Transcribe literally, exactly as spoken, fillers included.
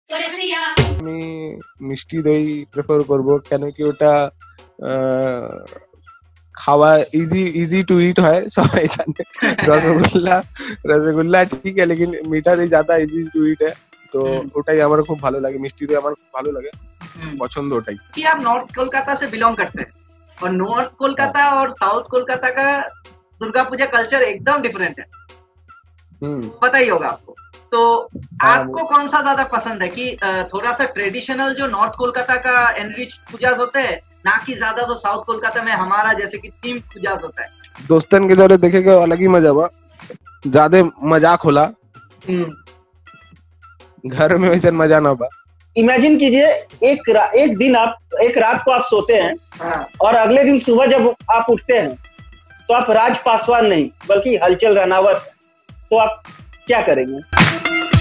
আমি মিষ্টি দই প্রেফার করব, কেন কি ওটা খাওয়া इजी इजी टू ईट है सबाई জানে। রসগোল্লা রসগোল্লা ঠিক है लेकिन मीठा दही ज्यादा इजी टू ईट है, তো ওটাই আমার খুব ভালো লাগে, মিষ্টি দই আমার খুব ভালো লাগে, পছন্द ওটাই। कि आप नॉर्थ कोलकाता से बिलोंग करते हैं और नॉर्थ कोलकाता और साउथ कोलकाता का दुर्गा पूजा कल्चर एकदम डिफरेंट है, पता ही होगा आपको। तो आपको कौन सा ज्यादा पसंद है कि थोड़ा सा ट्रेडिशनल जो नॉर्थ कोलकाता का एनरिच पूजा होते हैं, ना कि ज्यादा तो साउथ कोलकाता में हमारा जैसे कि थीम पूजा होता है? दोस्तन के दौरे देखेगा अलग ही मजा हुआ, ज्यादा मजाक होला, घर में वैसे मजा ना हुआ। इमेजिन कीजिए एक एक दिन आप एक रात को आप सोते हैं, हाँ। और अगले दिन सुबह जब आप उठते हैं तो आप राज पासवान नहीं बल्कि हलचल राणावत, तो आप क्या करेंगे?